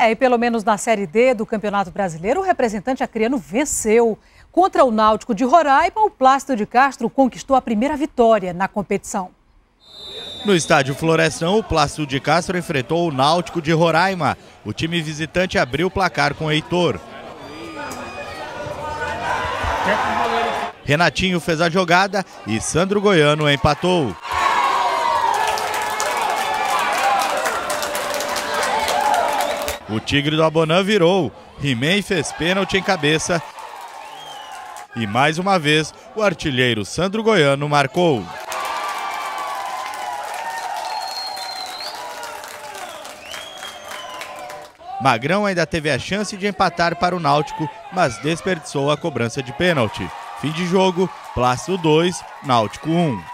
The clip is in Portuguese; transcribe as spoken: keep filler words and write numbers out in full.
É, e pelo menos na Série D do Campeonato Brasileiro, o representante acreano venceu. Contra o Náutico de Roraima, o Plácido de Castro conquistou a primeira vitória na competição. No estádio Florestão, o Plácido de Castro enfrentou o Náutico de Roraima. O time visitante abriu o placar com Heitor. Renatinho fez a jogada e Sandro Goiano empatou. O Tigre do Abonã virou. He-Man fez pênalti em cabeça. E mais uma vez, o artilheiro Sandro Goiano marcou. Magrão ainda teve a chance de empatar para o Náutico, mas desperdiçou a cobrança de pênalti. Fim de jogo, Plácido dois, Náutico um.